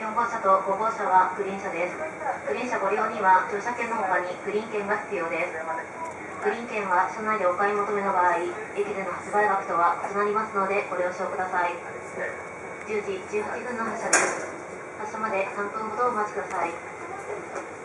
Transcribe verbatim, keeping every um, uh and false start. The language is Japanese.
よん号車とご号車はグリーン車です。グリーン車ご利用には乗車券の他にグリーン券が必要です。グリーン券は車内でお買い求めの場合、駅での発売額とは異なりますのでご了承ください。じゅうじじゅうはっぷんの発車です。発車までさんぷんほどお待ちください。